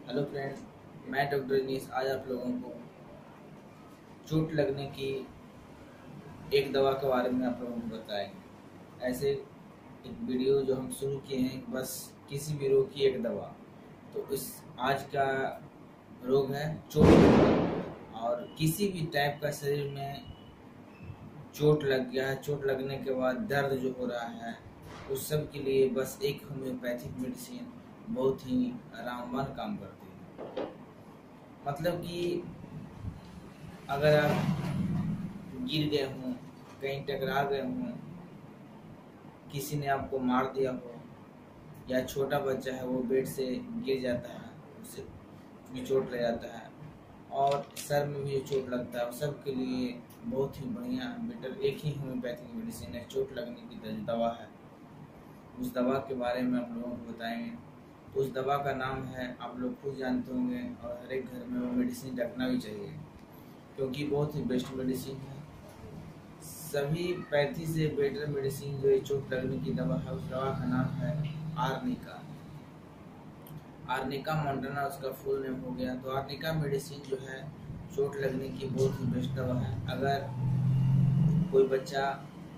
Hello friends, मैं doctor नीस आज आप लोगों को चोट लगने की एक दवा के बारे में आप लोगों को बताएंगे। ऐसे एक वीडियो जो हम शुरू किए हैं, बस किसी भी रोग की एक दवा। तो इस आज का रोग है चोट लगना। और किसी भी टाइप का शरीर में चोट लग गया है, चोट लगने के बाद दर्द जो हो रहा है, उस सब के लिए बस एक होम्योपैथिक मेडिसिन बहुत ही रामबाण काम करती है। मतलब कि अगर आप गिर गए हों, कहीं टकरा गए हों, किसी ने आपको मार दिया हो, या छोटा बच्चा है वो बेड से गिर जाता है, उससे भी चोट लग जाता है, और सर में भी चोट लगता है, सब के लिए बहुत ही बढ़िया बेटर एक ही होम्योपैथिक मेडिसिन है, चोट लगने की दवा है। उस दवा के बारे में आप लोगों को बताएंगे। तो उस दवा का नाम है, आप लोग खुद जानते होंगे, और हर एक घर में वो मेडिसिन रखना भी चाहिए क्योंकि बहुत ही बेस्ट मेडिसिन है। सभी पैथी से बेटर मेडिसिन जो चोट लगने की दवा है, उस दवा का नाम है आर्निका। आर्निका मोंटाना उसका फुल नेम हो गया। तो आर्निका मेडिसिन जो है चोट लगने की बहुत ही बेस्ट दवा है। अगर कोई बच्चा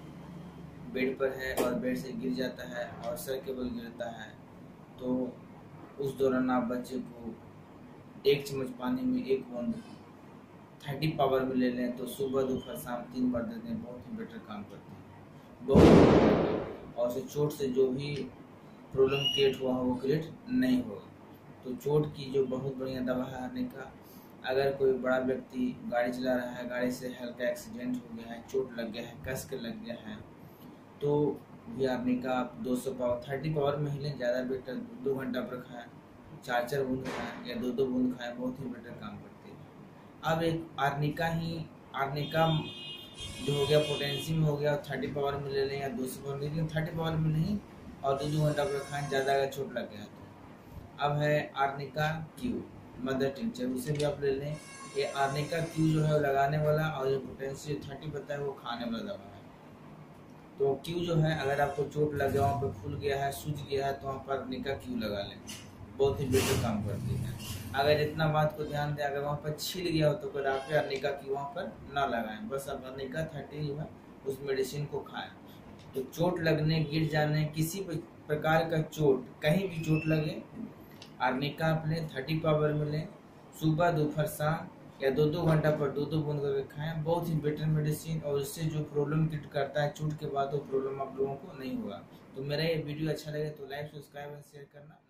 बेड पर है और बेड से गिर जाता है और सर के बल गिरता है, तो उस दौरान आप बच्चे को 1 चम्मच पानी में 1 बूंद 30 पावर में ले लें, तो सुबह दोपहर शाम 3 बार देते हैं, बहुत ही बेटर काम करते हैं, बहुत। और उसे चोट से जो भी प्रॉब्लम क्रिएट हुआ हो वो क्रिएट नहीं होगा। तो चोट की जो बहुत बढ़िया दवा है आर्निका। अगर कोई बड़ा व्यक्ति गाड़ी चला रहा है, गाड़ी से हल्का एक्सीडेंट हो गया है, चोट लग गया है, कस के लग गया है, तो भी आर्निका आप 200 पावर 30 पावर में ही लें, ज़्यादा बेटर। 2 घंटा पर खाएं, 4 बूंद खाएं या 2 बूंद खाएं, बहुत ही बेटर काम करती है। अब एक आर्निका जो हो गया पोटेंशियम हो गया, 30 पावर में ले लें या 200 पावर में, लेकिन 30 पावर में नहीं, और 2 घंटा पर खाएं, ज़्यादा अगर चोट लग गया तो। अब है आर्निका क्यू मदर टिंचर, उसे भी आप ले लें। ये आर्निका क्यू जो है वो लगाने वाला, और जो पोटेंशियम 30 बताया वो खाने वाला दवा है। तो क्यू जो है, अगर आपको चोट लग गया, वहाँ पर फूल गया है, सूज गया है, तो वहाँ पर आर्निका क्यू लगा लें, बहुत ही बेटर काम करती है। अगर इतना बात को ध्यान दें, अगर वहाँ पर छिल गया हो तो फिर आप आर्निका क्यू वहाँ पर ना लगाएं, बस आप आर्निका 30 जो है उस मेडिसिन को खाएं। तो चोट लगने, गिर जाने, किसी भी प्रकार का चोट, कहीं भी चोट लगे, आर्निका आप लें, 30 पावर में लें, सुबह दोपहर शाम या 2 घंटा पर 2 बूंद करके खाएं, बहुत ही बेटर मेडिसिन। और इससे जो प्रॉब्लम क्रिएट करता है चोट के बाद, वो प्रॉब्लम आप लोगों को नहीं होगा। तो मेरा ये वीडियो अच्छा लगे तो लाइक, सब्सक्राइब और शेयर करना।